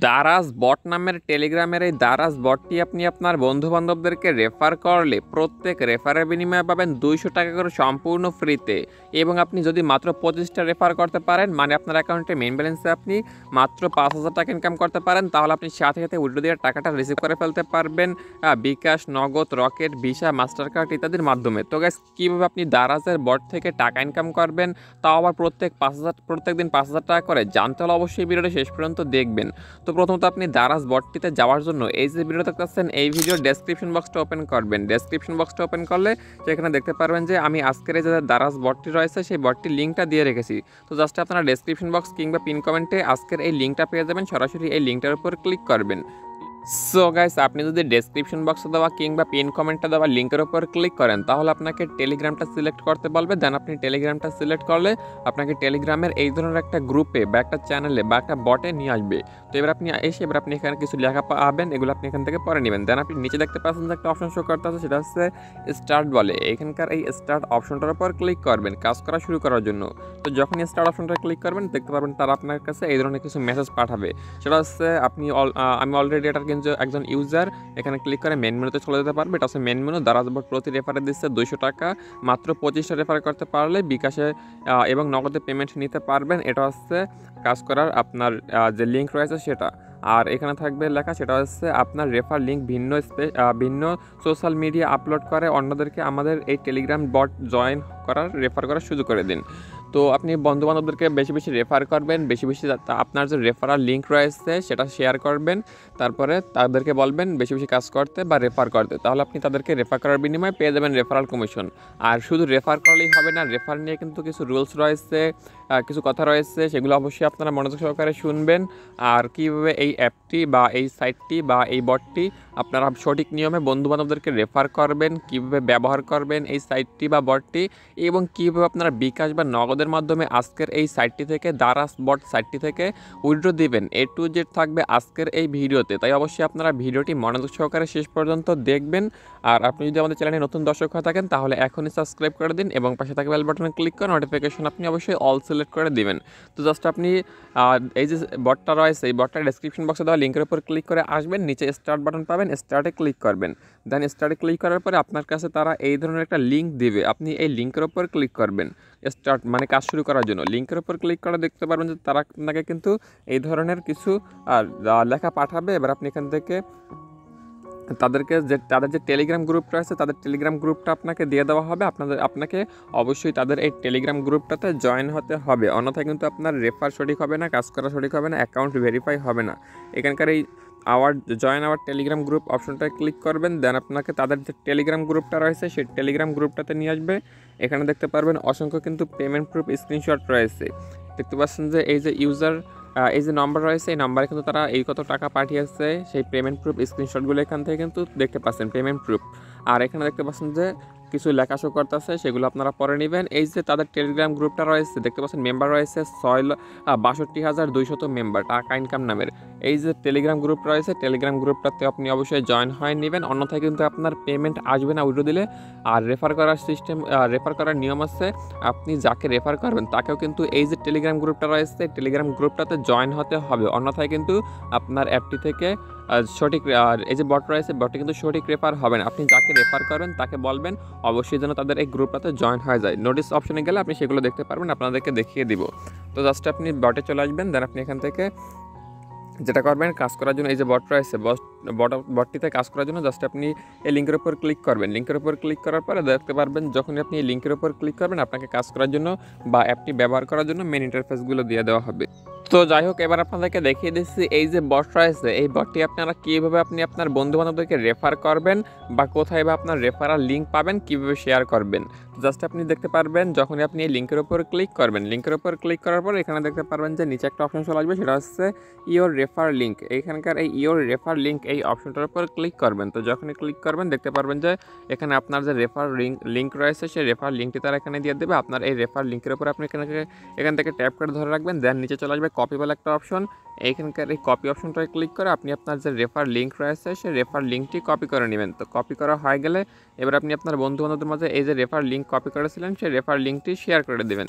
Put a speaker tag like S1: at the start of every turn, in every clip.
S1: দারাজ বট নামের টেলিগ্রামের এই দারাজ বটটি আপনি আপনার বন্ধুবান্ধবদেরকে রেফার করলে প্রত্যেক রেফারের বিনিময়ে পাবেন 200 টাকা করে সম্পূর্ণ ফ্রিতে। এবং আপনি যদি মাত্র 25টা রেফার করতে পারেন, মানে আপনার অ্যাকাউন্টে মেইন ব্যালেন্সে আপনি মাত্র 5,000 টাকা ইনকাম করতে পারেন, তাহলে আপনি সাথে সাথে উইথড্র দিয়ে টাকাটা রিসিভ করে ফেলতে পারবেন বিকাশ, Nagad, Rocket, visa, master card ইত্যাদির মাধ্যমে। তো গাইস, কীভাবে আপনি দারাজের বট থেকে টাকা ইনকাম করবেন, তাও আবার প্রত্যেক দিন 5,000 টাকা করে, জানতে হলে অবশ্যই ভিডিওটা শেষ পর্যন্ত দেখবেন। তো প্রথমত আপনি দারাজ বটটিতে যাওয়ার জন্য এই যে ভিডিও দেখতেছেন, এই ভিডিওর ডেসক্রিপশন বক্সটা ওপেন করবেন। ডেসক্রিপশন বক্সটা ওপেন করলে সেখানে দেখতে পারবেন যে আমি আজকের এই যে দারাজ বটটি রয়েছে সেই বটটির লিঙ্কটা দিয়ে রেখেছি। তো জাস্ট আপনারা ডেসক্রিপশন বক্স কিংবা পিন কমেন্টে আজকের এই লিঙ্কটা পেয়ে যাবেন, সরাসরি এই লিঙ্কটার উপর ক্লিক করবেন। সো গাইস, আপনি যদি ডেসক্রিপশন বক্সে দেওয়া কিংবা পিন কমেন্টে দেওয়া লিঙ্কের উপর ক্লিক করেন, তাহলে আপনাকে টেলিগ্রামটা সিলেক্ট করতে বলবে। দেন আপনি টেলিগ্রামটা সিলেক্ট করলে আপনাকে টেলিগ্রামের এই ধরনের একটা গ্রুপে বা একটা চ্যানেলে বা একটা বটে নিয়ে আসবে। তো এবার আপনি এখানে কিছু লেখা পাবেন, এগুলো আপনি এখান থেকে পরে নেবেন। দেন আপনি নিচে দেখতে পাচ্ছেন যে একটা অপশন শো করতে আছে, সেটা হচ্ছে স্টার্ট বলে। এখানকার এই স্টার্ট অপশনটার উপর ক্লিক করবেন কাজ করা শুরু করার জন্য। তো যখনই স্টার্ট অপশনটা ক্লিক করবেন, দেখতে পারবেন তারা আপনার কাছে এই ধরনের কিছু মেসেজ পাঠাবে। সেটা হচ্ছে আমি অলরেডি এটার কিন্তু একজন ইউজার, এখানে ক্লিক করে মেন মেনুতে চলে যেতে পারবে। এটা হচ্ছে মেন মেনু। দারাজ বট প্রতি রেফারে দিচ্ছে 200 টাকা, মাত্র 25টা রেফার করতে পারলে বিকাশে এবং নগদে পেমেন্ট নিতে পারবেন। এটা হচ্ছে কাজ করার আপনার যে লিঙ্ক রয়েছে সেটা। আর এখানে থাকবে লেখা, সেটা হচ্ছে আপনার রেফার লিঙ্ক ভিন্ন সোশ্যাল মিডিয়া আপলোড করে অন্যদেরকে আমাদের এই টেলিগ্রাম বট রেফার করার সুযোগ করে দিন। তো আপনি বন্ধুবান্ধবদেরকে বেশি বেশি রেফার করবেন, বেশি বেশি আপনার যে রেফারাল লিঙ্ক রয়েছে সেটা শেয়ার করবেন। তারপরে তাদেরকে বলবেন বেশি বেশি কাজ করতে বা রেফার করতে, তাহলে আপনি তাদেরকে রেফার করার বিনিময়ে পেয়ে যাবেন রেফারাল কমিশন। আর শুধু রেফার করলেই হবে না, রেফার নিয়ে কিন্তু কিছু রুলস রয়েছে, কিছু কথা রয়েছে, সেগুলো অবশ্যই আপনারা মনোযোগ সহকারে শুনবেন। আর কীভাবে এই অ্যাপটি বা এই সাইটটি বা এই বটটি আপনারা সঠিক নিয়মে বন্ধুবান্ধবদেরকে রেফার করবেন, কীভাবে ব্যবহার করবেন এই সাইটটি বা বটটি, এবং কীভাবে আপনারা বিকাশ বা নগদের মাধ্যমে আজকের এই সাইটটি থেকে, দারাজ বট সাইটটি থেকে উইথড্র দিবেন, A to Z থাকবে আজকের এই ভিডিওতে। তাই অবশ্যই আপনারা ভিডিওটি মনোযোগ সহকারে শেষ পর্যন্ত দেখবেন। আর আপনি যদি আমাদের চ্যানেলে নতুন দর্শক হয়ে থাকেন, তাহলে এখনই সাবস্ক্রাইব করে দিন এবং পাশে থাকা বেল বাটনে ক্লিক করে নোটিফিকেশন আপনি অবশ্যই অল সিলেক্ট করে দিবেন। তো জাস্ট আপনি এই যে বটটা রয়েছে, এই বটটা ডেসক্রিপশন বক্সে দেওয়া লিঙ্কের উপর ক্লিক করে আসবেন, নিচে স্টার্ট বাটন পাবেন, স্টার্টে ক্লিক করবেন। দেন স্টার্টে ক্লিক করার পরে আপনার কাছে তারা এই ধরনের একটা লিঙ্ক দিবে, আপনি এই লিঙ্কের উপর ক্লিক করবেন স্টার্ট মানে কাজ শুরু করার জন্য। লিঙ্কের উপর ক্লিক করে দেখতে পারবেন যে তারা আপনাকে কিন্তু এই ধরনের কিছু লেখা পাঠাবে। এবার আপনি এখান থেকে তাদের যে টেলিগ্রাম গ্রুপটা আছে, তাদের টেলিগ্রাম গ্রুপটা আপনাকে দিয়ে দেওয়া হবে। আপনাকে অবশ্যই তাদের এই টেলিগ্রাম গ্রুপটাতে জয়েন হতে হবে, অন্যথায় কিন্তু আপনার রেফার সঠিক হবে না, কাজ করা সঠিক হবে না, অ্যাকাউন্ট ভেরিফাই হবে না। এখানকার এই জয়েন আওয়ার টেলিগ্রাম গ্রুপ অপশনটায় ক্লিক করবেন। দেন আপনাকে তাদের যে টেলিগ্রাম গ্রুপটা রয়েছে সেই টেলিগ্রাম গ্রুপটাতে নিয়ে আসবে। এখানে দেখতে পারবেন অসংখ্য কিন্তু পেমেন্ট প্রুফ স্ক্রিনশট রয়েছে। দেখতে পাচ্ছেন যে এই যে ইউজার এই যে নাম্বার রয়েছে, এই নাম্বারে কিন্তু তারা এই কত টাকা পাঠিয়েছে সেই পেমেন্ট প্রুফ স্ক্রিনশটগুলো এখান থেকে কিন্তু দেখতে পাচ্ছেন, পেমেন্ট প্রুফ। আর এখানে দেখতে পাচ্ছেন যে কিছু লেখা শো করতেছে, সেগুলো আপনারা পরে নেবেন। এই যে তাদের টেলিগ্রাম গ্রুপটা রয়েছে, দেখতে পাচ্ছেন মেম্বার রয়েছে 62,200 মেম্বার, টাকা ইনকাম নামের। এই যে টেলিগ্রাম গ্রুপ রয়েছে, টেলিগ্রাম গ্রুপটাতে আপনি অবশ্যই জয়েন হয়ে নেবেন, অন্যথায় কিন্তু আপনার পেমেন্ট আসবে না উইথড্র দিলে। আর রেফার করার নিয়ম আছে, আপনি যাকে রেফার করবেন তাকেও কিন্তু এই যে টেলিগ্রাম গ্রুপটা রয়েছে, টেলিগ্রাম গ্রুপটাতে জয়েন হতে হবে, অন্যথায় কিন্তু আপনার অ্যাপটি থেকে সঠিক এই যে বট রয়েছে, বটে কিন্তু সঠিক রেফার হবে না। আপনি যাকে রেফার করবেন তাকে বলবেন অবশ্যই যেন তাদের এই গ্রুপটাতে জয়েন হয়ে যায়। নোটিস অপশনে গেলে আপনি সেগুলো দেখতে পারবেন, আপনাদেরকে দেখিয়ে দিব। তো জাস্ট আপনি বটে চলে আসবেন। দেন আপনি এখান থেকে যেটা করবেন, কাজ করার জন্য এই যে বট রয়েছে, বটটিতে কাজ করার জন্য জাস্ট আপনি এই লিঙ্কের উপর ক্লিক করবেন। লিঙ্কের উপর ক্লিক করার পরে দেখতে পারবেন যখনই আপনি এই লিঙ্কের উপর ক্লিক করবেন, আপনাকে কাজ করার জন্য বা অ্যাপটি ব্যবহার করার জন্য মেন ইন্টারফেসগুলো দিয়ে দেওয়া হবে। তো যাই হোক, এবার আপনাদেরকে দেখিয়ে দিচ্ছি এই যে বট রয়েছে, এই বটটি আপনারা কীভাবে আপনি আপনার বন্ধুবান্ধবদেরকে রেফার করবেন বা কোথায় বা আপনার রেফারাল লিঙ্ক পাবেন, কীভাবে শেয়ার করবেন। জাস্ট আপনি দেখতে পারবেন যখনই আপনি এই লিঙ্কের উপর ক্লিক করবেন, লিঙ্কের উপর ক্লিক করার পর এখানে দেখতে পারবেন যে নিচে একটা অপশন চলে আসবে, সেটা হচ্ছে ইওর রেফার লিঙ্ক। এইখানকার এই ইওর রেফার লিঙ্ক এই অপশনটার উপর ক্লিক করবেন। তো যখনই ক্লিক করবেন দেখতে পারবেন যে এখানে আপনার যে রেফার লিঙ্ক রয়েছে সেই রেফার লিঙ্কটি তারা এখানে দিয়ে দেবে। আপনার এই রেফার লিঙ্কের উপর আপনি এখান থেকে ট্যাপ করে ধরে রাখবেন। দেন নিচে চলে আসবে কপি বলে একটা অপশন, এইখানকার এই কপি অপশনটায় ক্লিক করে আপনি আপনার যে রেফার লিঙ্ক রয়েছে সেই রেফার লিঙ্কটি কপি করে নেবেন। তো কপি করা হয়ে গেলে এবার আপনি আপনার বন্ধুবান্ধবদের মাঝে এই যে রেফার লিঙ্ক কপি করেছিলেন সেই রেফার লিঙ্কটি শেয়ার করে দেবেন।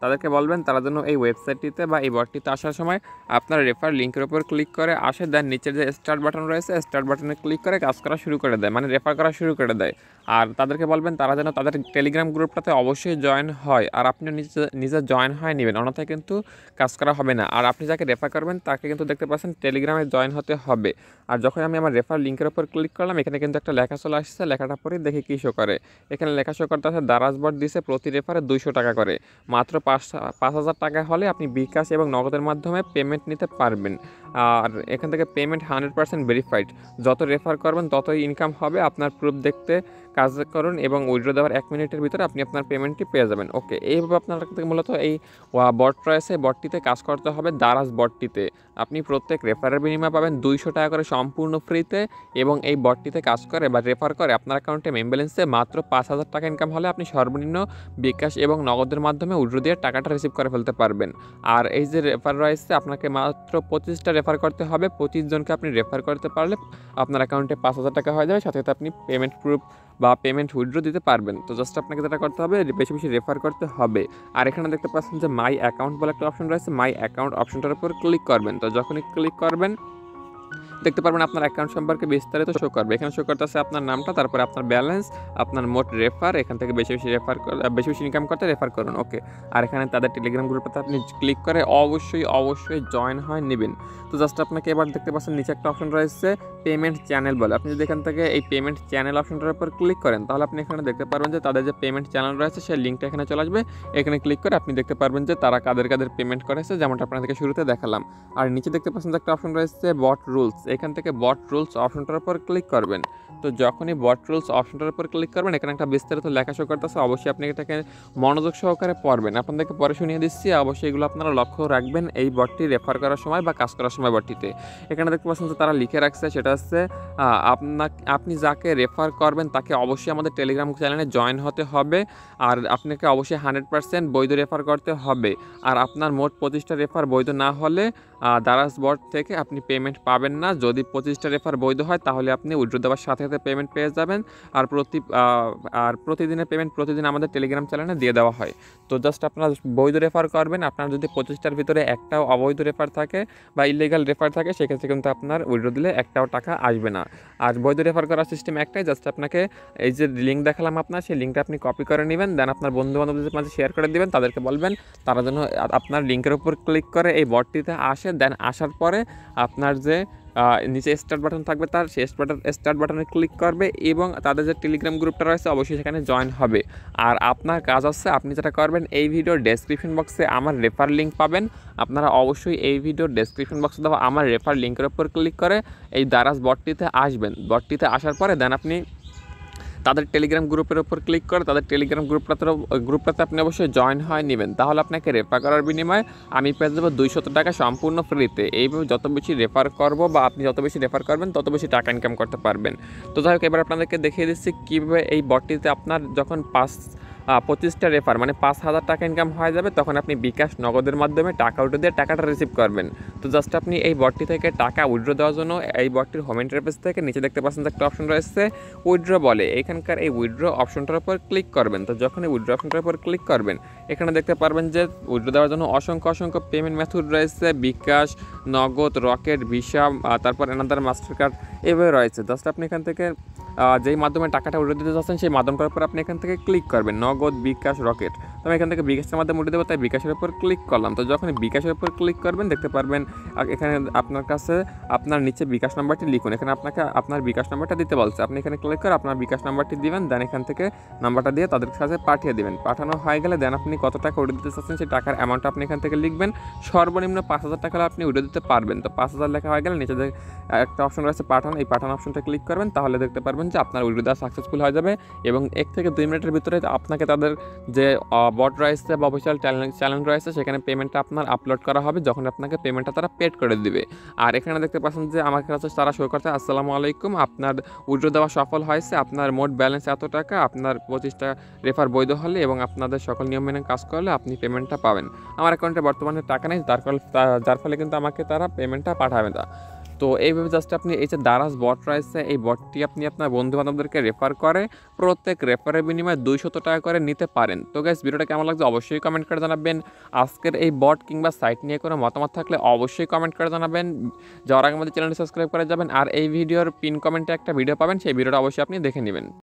S1: তাদেরকে বলবেন তারা যেন এই ওয়েবসাইটটিতে বা এই বটটিতে আসার সময় আপনার রেফার লিঙ্কের উপর ক্লিক করে আসে, দেন নিচের যে স্টার্ট বাটন রয়েছে স্টার্ট বাটনে ক্লিক করে কাজ করা শুরু করে দেয়, মানে রেফার করা শুরু করে দেয়। আর তাদেরকে বলবেন তারা যেন তাদের টেলিগ্রাম গ্রুপটাতে অবশ্যই জয়েন হয়, আর আপনিও নিজে জয়েন হয়ে নেবেন, অন্যথায় কিন্তু কাজ করা হবে না। আর আপনি যাকে রেফার করবেন তাকে কিন্তু দেখতে পাচ্ছেন টেলিগ্রামে জয়েন হতে হবে। আর যখন আমি আমার রেফার লিঙ্কের উপর ক্লিক করলাম, এখানে কিন্তু একটা লেখা চলে আসছে, লেখাটা পরে দেখি কী শো করে। এখানে লেখা শো করতে আছে দারাজ বট দিছে প্রতি রেফারে 200 টাকা করে, মাত্র 5,000 টাকা হলে আপনি বিকাশ এবং নগদের মাধ্যমে পেমেন্ট নিতে পারবেন। আর এখান থেকে পেমেন্ট 100% ভেরিফাইড, যত রেফার করবেন ততই ইনকাম হবে। আপনার প্রুফ দেখতে কাজ করুন এবং উইথড্র দেওয়ার 1 মিনিটের ভিতরে আপনি আপনার পেমেন্টটি পেয়ে যাবেন। ওকে, এইভাবে আপনার থেকে মূলত এই বট রয়েছে, বটটিতে কাজ করতে হবে। দারাজ বটটিতে আপনি প্রত্যেক রেফারের বিনিময়ে পাবেন 200 টাকা করে সম্পূর্ণ ফ্রিতে, এবং এই বটটিতে কাজ করে বা রেফার করে আপনার অ্যাকাউন্টে মেইন ব্যালেন্সে মাত্র 5,000 টাকা ইনকাম হলে আপনি সর্বনিম্ন বিকাশ এবং নগদের মাধ্যমে উইথড্র দিয়ে টাকাটা রিসিভ করে ফেলতে পারবেন। আর এই যে রেফার রয়েছে, আপনাকে মাত্র 25টা রেফার করতে হবে। 25 জনকে আপনি রেফার করতে পারলে আপনার অ্যাকাউন্টে 5,000 টাকা হয়ে যাবে, সাথে সাথে আপনি পেমেন্ট প্রুফ বা পেমেন্ট উইথড্র দিতে পারবেন। তো জাস্ট আপনাকে যেটা করতে হবে, বেশি বেশি রেফার করতে হবে। আর এখানে দেখতে পাচ্ছেন যে মাই অ্যাকাউন্ট বলে একটা অপশন রয়েছে, মাই অ্যাকাউন্ট অপশনটার উপর ক্লিক করবেন। তো যখনই ক্লিক করবেন দেখতে পারবেন আপনার অ্যাকাউন্ট সম্পর্কে বিস্তারিত শো করবে। এখানে শো করতেছে আপনার নামটা, তারপরে আপনার ব্যালেন্স, আপনার মোট রেফার, এখান থেকে বেশি বেশি ইনকাম করতে রেফার করুন। ওকে, আর এখানে তাদের টেলিগ্রাম গ্রুপটাতে আপনি ক্লিক করে অবশ্যই জয়েন হয়ে নেবেন। তো জাস্ট আপনাকে এবার দেখতে পাচ্ছেন নিচে একটা অপশন রয়েছে পেমেন্ট চ্যানেল বলে। আপনি যদি এখান থেকে এই পেমেন্ট চ্যানেল অপশনটার উপর ক্লিক করেন, তাহলে আপনি এখানে দেখতে পারবেন যে তাদের যে পেমেন্ট চ্যানেল রয়েছে সেই লিঙ্কটা এখানে চলে আসবে। এখানে ক্লিক করে আপনি দেখতে পারবেন যে তারা কাদের পেমেন্ট করেছে, যেমনটা আপনাদেরকে শুরুতে দেখালাম। আর নিচে দেখতে পাচ্ছেন যে একটা অপশন রয়েছে বট রুলস, এখান থেকে বট রুলস অপশনটার উপর ক্লিক করবেন। তো যখনই বট রুলস অপশনটার উপর ক্লিক করবেন, এখানে একটা বিস্তারিত লেখা শো করতেছে, অবশ্যই আপনি এটাকে মনোযোগ সহকারে পড়বেন। আপনাদেরকে পরে শুনিয়ে দিচ্ছি, অবশ্যই এগুলো আপনারা লক্ষ্য রাখবেন এই বটটি রেফার করার সময় বা কাজ করার সময়। বটটিতে এখানে দেখতে পাচ্ছেন যে তারা লিখে রাখছে, সেটা হচ্ছে আপনি যাকে রেফার করবেন তাকে অবশ্যই আমাদের টেলিগ্রাম চ্যানেলে জয়েন হতে হবে, আর আপনাকে অবশ্যই 100% বৈধ রেফার করতে হবে। আর আপনার মোট 25টা রেফার বৈধ না হলে দারাজ বট থেকে আপনি পেমেন্ট পাবেন না। যদি 25টা রেফার বৈধ হয় তাহলে আপনি উইথড্র দেওয়ার সাথে সাথে পেমেন্ট পেয়ে যাবেন। আর প্রতিদিনের পেমেন্ট প্রতিদিন আমাদের টেলিগ্রাম চ্যানেলে দিয়ে দেওয়া হয়। তো জাস্ট আপনারা বৈধ রেফার করবেন। আপনার যদি 25টার ভিতরে একটাও অবৈধ রেফার থাকে বা ইলিগাল রেফার থাকে, সেক্ষেত্রে কিন্তু আপনার উইথড্র দিলে একটাও টাকা আসবে না। আর বৈধ রেফার করার সিস্টেম একটাই, জাস্ট আপনাকে এই যে লিঙ্ক দেখালাম আপনার, সেই লিঙ্কটা আপনি কপি করে নেবেন, দেন আপনার বন্ধু বান্ধবদের মাঝে শেয়ার করে দেবেন। তাদেরকে বলবেন তারা যেন আপনার লিঙ্কের উপর ক্লিক করে এই বটটিতে আসে, দেন আসার পরে আপনার যে নিচে স্টার্ট বাটন থাকবে তার সেই স্টার্ট বাটনে ক্লিক করবে এবং তাদের যে টেলিগ্রাম গ্রুপটা রয়েছে অবশ্যই সেখানে জয়েন হবে। আর আপনার কাজ হচ্ছে, আপনি যেটা করবেন, এই ভিডিওর ডেসক্রিপশন বক্সে আমার রেফার লিঙ্ক পাবেন। আপনারা অবশ্যই এই ভিডিওর ডেসক্রিপশন বক্সে দেওয়া আমার রেফার লিঙ্কের উপর ক্লিক করে এই দারাজ বটটিতে আসবেন। বটটিতে আসার পরে দেন আপনি তাদের টেলিগ্রাম গ্রুপের উপর ক্লিক করে তাদের টেলিগ্রাম গ্রুপটাতে আপনি অবশ্যই জয়েন হয়ে নেবেন। তাহলে আপনাকে রেফার করার বিনিময়ে আমি পেয়ে যাবো 200 টাকা সম্পূর্ণ ফ্রিতে। এইভাবে যত বেশি রেফার করবো বা আপনি যত বেশি রেফার করবেন তত বেশি টাকা ইনকাম করতে পারবেন। তো যাই হোক, এবার আপনাদেরকে দেখিয়ে দিচ্ছি কীভাবে এই বটটিতে আপনার যখন 25টা রেফার মানে 5,000 টাকা ইনকাম হয়ে যাবে, তখন আপনি বিকাশ নগদের মাধ্যমে টাকা উইথড্র দিয়ে টাকাটা রিসিভ করবেন। তো জাস্ট আপনি এই বটটি থেকে টাকা উইথড্র দেওয়ার জন্য এই বটটির হোম ইন্টারফেস থেকে নিচে দেখতে পাচ্ছেন একটা অপশন রয়েছে উইথড্র বলে। এখানকার এই উইথড্র অপশনটার উপর ক্লিক করবেন। তো যখন এই উইথড্র অপশনটার উপর ক্লিক করবেন, এখানে দেখতে পারবেন যে উইথড্র দেওয়ার জন্য অসংখ্য পেমেন্ট মেথড রয়েছে, বিকাশ, নগদ, রকেট, ভিসা, তারপর অ্যানাদার মাস্টার কার্ড এভাবে রয়েছে। জাস্ট আপনি এখান থেকে যেই মাধ্যমে টাকাটা উঠে দিতে চাচ্ছেন সেই মাধ্যমটার উপর আপনি এখান থেকে ক্লিক করবেন, নগদ, বিকাশ, রকেট। তো আমি এখান থেকে বিকাশের মাধ্যমে উঠে দেবো, তাই বিকাশের উপর ক্লিক করলাম। তো যখন বিকাশের উপর ক্লিক করবেন দেখতে পারবেন এখানে আপনার কাছে আপনার নিচে বিকাশ নাম্বারটি লিখুন। এখানে আপনাকে আপনার বিকাশ নাম্বারটা দিতে বলছে, আপনি এখানে ক্লিক করে আপনার বিকাশ নাম্বারটি দিবেন, দেন এখান থেকে নাম্বারটা দিয়ে তাদের কাছে পাঠিয়ে দেবেন। পাঠানো হয়ে গেলে দেন আপনি কত টাকা উঠে দিতে চাচ্ছেন সেই টাকার অ্যামাউন্টটা আপনি এখান থেকে লিখবেন। সর্বনিম্ন 5,000 টাকা আপনি উঠে দিতে পারবেন। তো 5,000 লেখা হয়ে গেলে নিচে যে একটা অপশন রয়েছে পাঠান, এই পাঠান অপশনটা ক্লিক করবেন। তাহলে দেখতে পারবেন যে আপনার উইথড্র দেওয়া সাকসেসফুল হয়ে যাবে এবং 1 থেকে 2 মিনিটের ভিতরে আপনাকে তাদের যে বট রয়েছে বা অফিসিয়াল চ্যানেল রয়েছে সেখানে পেমেন্টটা আপনার আপলোড করা হবে, যখন আপনাকে পেমেন্টটা তারা পেড করে দিবে। আর এখানে দেখতে পাচ্ছেন যে আমার কাছে তারা শো করতে আসসালামু আলাইকুম, আপনার উইথড্র দেওয়া সফল হয়েছে, আপনার মোট ব্যালেন্স এত টাকা, আপনার 25টা রেফার বৈধ হলে এবং আপনাদের সকল নিয়ম মেনে কাজ করলে আপনি পেমেন্টটা পাবেন। আমার অ্যাকাউন্টে বর্তমানে টাকা নেই, যার ফলে কিন্তু আমাকে তারা পেমেন্টটা পাঠাবে না। তো এইভাবে জাস্ট আপনি এই যে দারাজ বট রয়েছে, এই বটটি আপনি আপনার বন্ধু-বান্ধবদেরকে রেফার করে প্রত্যেক রেফারের বিনিময়ে ৳200 করে নিতে পারেন। তো গাইস ভিডিওটা কেমন লাগছে অবশ্যই কমেন্ট করে জানাবেন। আজকের এই বট কিংবা সাইট নিয়ে কোনো মতামত থাকলে অবশ্যই কমেন্ট করে জানাবেন। যাওয়ার আগে আমাদের চ্যানেলটি সাবস্ক্রাইব করে যাবেন। আর এই ভিডিওর পিন কমেন্টে একটা ভিডিও পাবেন, সেই ভিডিওটা অবশ্যই আপনি দেখে নিবেন।